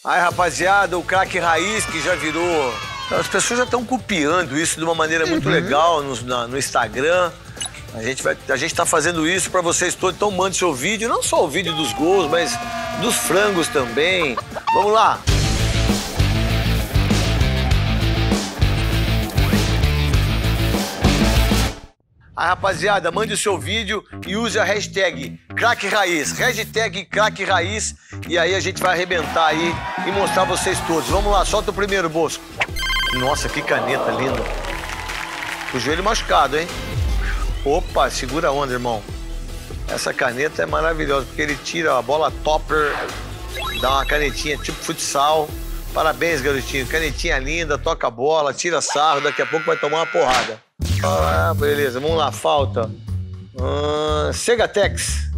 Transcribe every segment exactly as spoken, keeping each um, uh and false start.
Aí, rapaziada, o craque raiz que já virou... As pessoas já estão copiando isso de uma maneira muito uhum. legal no, na, no Instagram. A gente vai, a gente tá fazendo isso pra vocês todos, então mande seu vídeo, não só o vídeo dos gols, mas dos frangos também. Vamos lá! Aí, rapaziada, mande o seu vídeo e use a hashtag Craque Raiz, hashtag Craque Raiz, e aí a gente vai arrebentar aí e mostrar vocês todos. Vamos lá, solta o primeiro, Bosco. Nossa, que caneta linda. O joelho machucado, hein? Opa, segura a onda, irmão. Essa caneta é maravilhosa, porque ele tira a bola topper, dá uma canetinha tipo futsal. Parabéns, garotinho. Canetinha linda, toca a bola, tira sarro, daqui a pouco vai tomar uma porrada. Ah, beleza, vamos lá, falta. Ah, Segatex.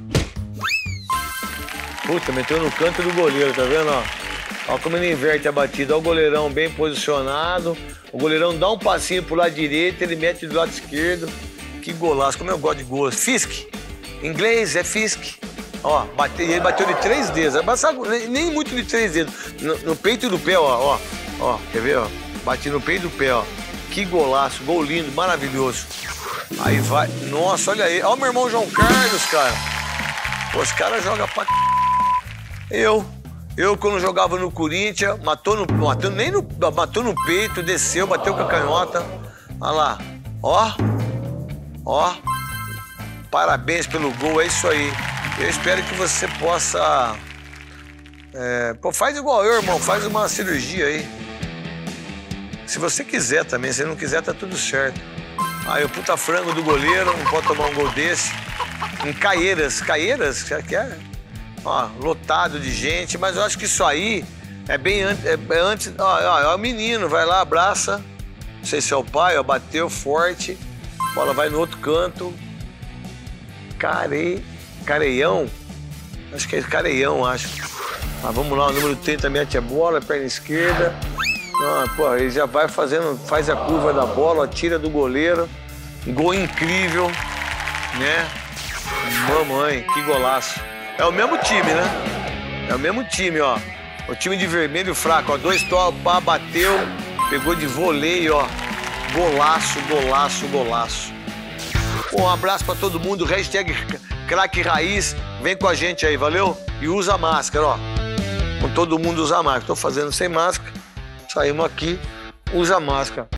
Puta, meteu no canto do goleiro, tá vendo, ó? Olha como ele inverte a batida. Olha o goleirão bem posicionado. O goleirão dá um passinho pro lado direito, ele mete do lado esquerdo. Que golaço, como eu gosto de gols. Fisk. Em inglês é Fisk. Ó, bate, ele bateu de três dedos. Nem muito de três dedos. No, no peito do pé, ó, ó. Ó, quer ver, ó? Bati no peito do pé, ó. Que golaço, gol lindo, maravilhoso. Aí vai. Nossa, olha aí. Olha o meu irmão João Carlos, cara. Pô, os caras jogam pra c... Eu. Eu, quando jogava no Corinthians, matou no, matou, nem no, matou no peito, desceu, bateu com a canhota. Olha lá. Ó. Ó. Parabéns pelo gol, é isso aí. Eu espero que você possa... É, pô, faz igual eu, irmão. Faz uma cirurgia aí. Se você quiser também. Se não quiser, tá tudo certo. Aí o puta frango do goleiro, não pode tomar um gol desse. Em Caieiras. Caieiras? Que é... Ó, lotado de gente, mas eu acho que isso aí é bem an é, é antes... Ó, ó, é o menino, vai lá, abraça. Não sei se é o pai, ó, bateu forte. Bola vai no outro canto. Care... Careião? Acho que é Careião, acho. Ah, vamos lá, o número trinta mete a bola, perna esquerda. Ah, pô, ele já vai fazendo, faz a curva da bola, tira do goleiro. Gol incrível, né? Mamãe, que golaço. É o mesmo time, né? É o mesmo time, ó. O time de vermelho fraco, ó. Dois toques, pá, bateu, pegou de voleio, ó. Golaço, golaço, golaço. Pô, um abraço pra todo mundo. Hashtag Craque Raiz. Vem com a gente aí, valeu? E usa máscara, ó. Com todo mundo usa máscara. Tô fazendo sem máscara. Saímos aqui, usa máscara.